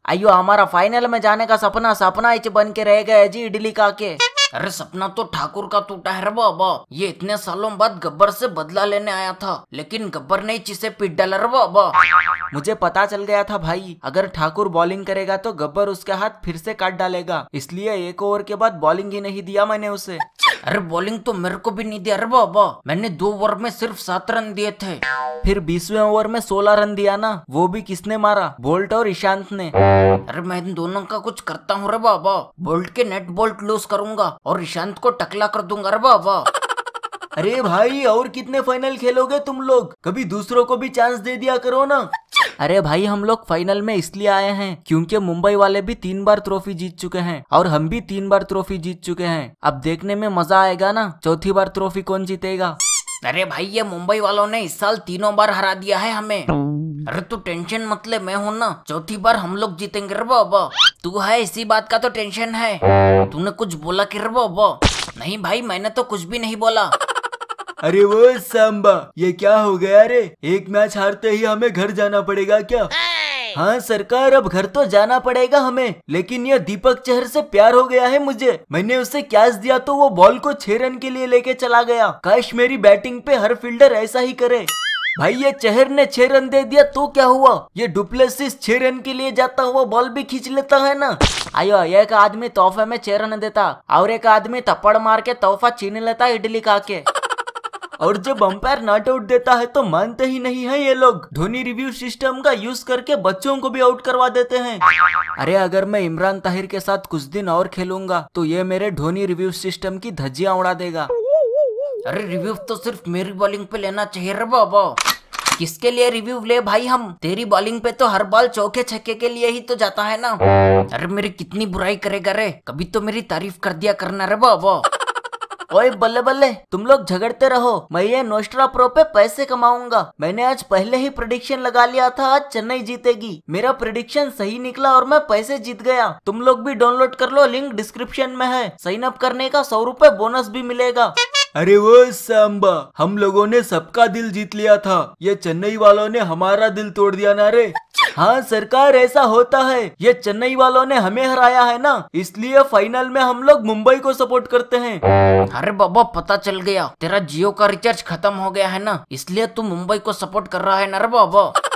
आयो हमारा फाइनल में जाने का सपना सपना ही बन के रह गया जी इडली का के। अरे सपना तो ठाकुर का टूटा है रे बाबा। ये इतने सालों बाद गब्बर से बदला लेने आया था, लेकिन गब्बर ने चीसे पीट डाला रे बाबा। मुझे पता चल गया था भाई, अगर ठाकुर बॉलिंग करेगा तो गब्बर उसका हाथ फिर से काट डालेगा, इसलिए एक ओवर के बाद बॉलिंग ही नहीं दिया मैंने उसे। अरे बॉलिंग तो मेरे को भी नहीं दिया रे बाबा, मैंने 2 ओवर में सिर्फ 7 रन दिए थे। फिर 20वें ओवर में 16 रन दिया ना, वो भी किसने मारा? बोल्ट और ईशांत ने। अरे मैं इन दोनों का कुछ करता हूँ रे बाबा। बोल्ट के नेट बोल्ट लूज करूंगा और ईशांत को टकला कर दूंगा रे बाबा। अरे भाई और कितने फाइनल खेलोगे तुम लोग? कभी दूसरों को भी चांस दे दिया करो ना। अरे भाई हम लोग फाइनल में इसलिए आए हैं क्योंकि मुंबई वाले भी 3 बार ट्रॉफी जीत चुके हैं और हम भी 3 बार ट्रॉफी जीत चुके हैं। अब देखने में मजा आएगा ना, चौथी बार ट्रॉफी कौन जीतेगा। अरे भाई ये मुंबई वालों ने इस साल 3 बार हरा दिया है हमें। अरे तू टेंशन मत ले, मैं हूं ना, चौथी बार हम लोग जीतेंगे रे बाबा। तू है इसी बात का तो टेंशन है। तूने कुछ बोला कि रे बाबा? नहीं भाई मैंने तो कुछ भी नहीं बोला। अरे वो सांबा, ये क्या हो गया रे? एक मैच हारते ही हमें घर जाना पड़ेगा क्या? हाँ सरकार, अब घर तो जाना पड़ेगा हमें, लेकिन ये दीपक चहर से प्यार हो गया है मुझे। मैंने उसे कैच दिया तो वो बॉल को 6 रन के लिए लेके चला गया। काश मेरी बैटिंग पे हर फील्डर ऐसा ही करे। भाई ये चहर ने 6 रन दे दिया तो क्या हुआ? ये डुप्लेसिस 6 रन के लिए जाता हुआ बॉल भी खींच लेता है ना। आयो एक आदमी तोहफे में 6 रन देता और एक आदमी थप्पड़ मार के तोहफा छीन लेता इडली खा के। और जब अंपायर नॉट आउट देता है तो मानते ही नहीं है ये लोग। धोनी रिव्यू सिस्टम का यूज करके बच्चों को भी आउट करवा देते हैं। अरे अगर मैं इमरान ताहिर के साथ कुछ दिन और खेलूंगा तो ये मेरे धोनी रिव्यू सिस्टम की धज्जियां उड़ा देगा। अरे रिव्यू तो सिर्फ मेरी बॉलिंग पे लेना चाहिए रे बाबा। किसके लिए रिव्यू ले भाई हम? तेरी बॉलिंग पे तो हर बॉल चौके छक्के के लिए ही तो जाता है ना। अरे मेरी कितनी बुराई करेगा रे, कभी तो मेरी तारीफ कर दिया करना रे बाबा। ओए बल्ले बल्ले, तुम लोग झगड़ते रहो, मैं ये नोस्ट्रा प्रो पे पैसे कमाऊंगा। मैंने आज पहले ही प्रेडिक्शन लगा लिया था आज चेन्नई जीतेगी। मेरा प्रेडिक्शन सही निकला और मैं पैसे जीत गया। तुम लोग भी डाउनलोड कर लो, लिंक डिस्क्रिप्शन में है। साइन अप करने का 100 रुपए बोनस भी मिलेगा। अरे वो सांबा, हम लोगों ने सबका दिल जीत लिया था, ये चेन्नई वालों ने हमारा दिल तोड़ दिया ना रे। हाँ सरकार, ऐसा होता है, ये चेन्नई वालों ने हमें हराया है ना, इसलिए फाइनल में हम लोग मुंबई को सपोर्ट करते हैं। अरे बाबा पता चल गया, तेरा जियो का रिचार्ज खत्म हो गया है ना, इसलिए तू मुंबई को सपोर्ट कर रहा है ना रे बाबा।